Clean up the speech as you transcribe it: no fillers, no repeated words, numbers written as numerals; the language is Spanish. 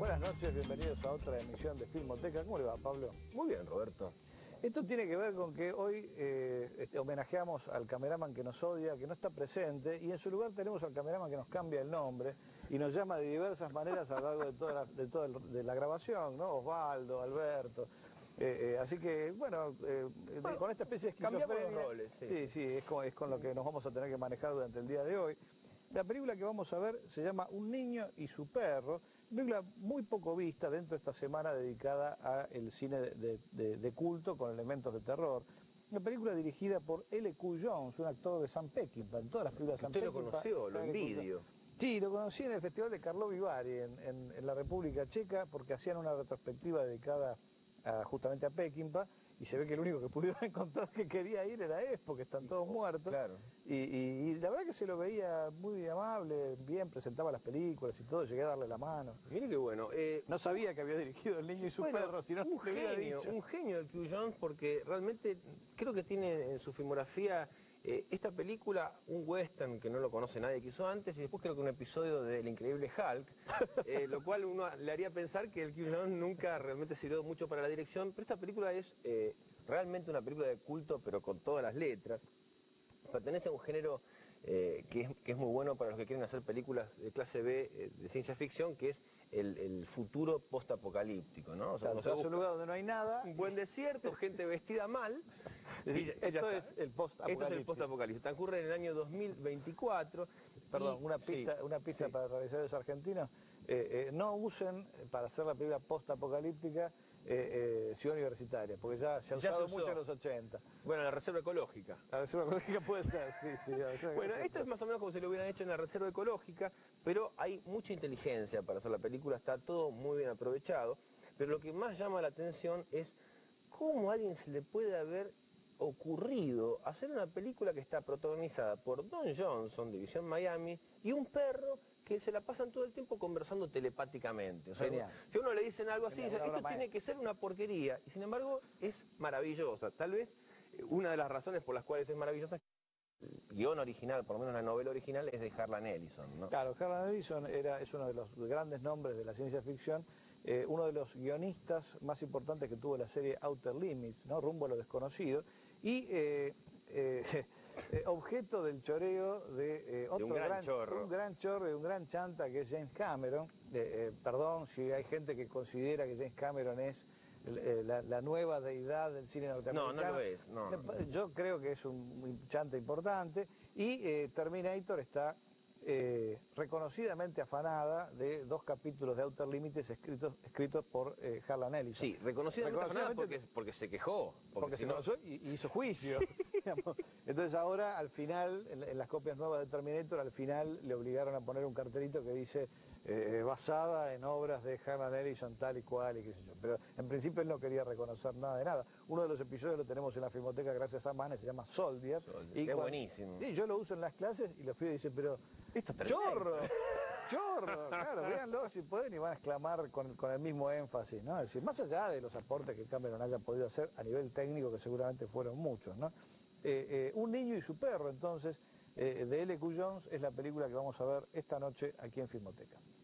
Buenas noches, bienvenidos a otra emisión de Filmoteca. ¿Cómo le va, Pablo? Muy bien, Roberto. Esto tiene que ver con que hoy homenajeamos al cameraman que nos odia, que no está presente, y en su lugar tenemos al cameraman que nos cambia el nombre y nos llama de diversas maneras a lo largo de la grabación, ¿no? Osvaldo, Alberto. Así que, bueno, con esta especie de esquizofrenia... Cambiamos los roles, sí. Sí, es con lo que nos vamos a tener que manejar durante el día de hoy. La película que vamos a ver se llama Un niño y su perro, una película muy poco vista dentro de esta semana dedicada al cine de culto con elementos de terror. Una película dirigida por L.Q. Jones, un actor de Sam Peckinpah, en todas las películas de Sam Peckinpah. ¿Usted lo conoció? Lo envidio. Sí, lo conocí en el Festival de Karlovy Vary, en la República Checa, porque hacían una retrospectiva dedicada justamente a Peckinpah, y se ve que el único que pudieron encontrar que quería ir era él, porque están todos muertos. Claro. Y la verdad que se lo veía muy amable, bien, presentaba las películas y todo, llegué a darle la mano. Mire qué bueno. No sabía que había dirigido El niño y su perro, sino un genio de Q. Jones, porque realmente creo que tiene en su filmografía esta película, un western que no lo conoce nadie que hizo antes, y después creo que un episodio del increíble Hulk, lo cual uno le haría pensar que el Q. Jones nunca realmente sirvió mucho para la dirección, pero esta película es realmente una película de culto, pero con todas las letras. Pertenece a un género que es muy bueno para los que quieren hacer películas de clase B de ciencia ficción, que es el futuro post-apocalíptico, ¿no? O sea, claro, es un lugar donde no hay nada. Un buen desierto, gente vestida mal. Esto es el post-apocalipsis. Esto es el post-apocalipsis. Transcurre en el año 2024. Perdón, una pista para los realizadores argentinos. No usen para hacer la película post-apocalíptica Ciudad Universitaria, porque ya se ha usado mucho en los 80. Bueno, la reserva ecológica. La reserva ecológica puede ser, sí. Bueno, esto es más o menos como si lo hubieran hecho en la reserva ecológica, pero hay mucha inteligencia para hacer la película, está todo muy bien aprovechado, pero lo que más llama la atención es cómo a alguien se le puede haber ocurrido hacer una película que está protagonizada por Don Johnson, de Visión Miami, y un perro que se la pasan todo el tiempo conversando telepáticamente. O sea, si a uno le dicen algo así, dicen, esto tiene que ser una porquería, y sin embargo es maravillosa. Tal vez una de las razones por las cuales es maravillosa es que el guión original, por lo menos la novela original, es de Harlan Ellison, ¿no? Claro, Harlan Ellison es uno de los grandes nombres de la ciencia ficción, uno de los guionistas más importantes que tuvo la serie Outer Limits, ¿no? Rumbo a lo desconocido, y objeto del choreo de otro un gran chorro y un gran chanta que es James Cameron. Perdón si hay gente que considera que James Cameron es la nueva deidad del cine norteamericano. No, no lo es. No. Yo creo que es un chanta importante, y Terminator está reconocidamente afanada de 2 capítulos de Outer Limits escritos por Harlan Ellison. Sí, reconocidamente afanada porque se quejó. Porque se conoció y hizo juicio. Entonces ahora, al final, en las copias nuevas de Terminator, al final le obligaron a poner un cartelito que dice basada en obras de Harlan Ellison tal y cual, y qué sé yo. Pero en principio él no quería reconocer nada de nada. Uno de los episodios lo tenemos en la Filmoteca gracias a Mane, se llama Soldier. Es buenísimo. Y yo lo uso en las clases y los pibes dicen, pero esto es ¡chorro! ¡Chorro! Claro, véanlo si pueden y van a exclamar con el mismo énfasis, ¿no? Es decir, más allá de los aportes que Cameron haya podido hacer a nivel técnico, que seguramente fueron muchos, ¿no? Un niño y su perro, entonces, de L.Q. Jones, es la película que vamos a ver esta noche aquí en Filmoteca.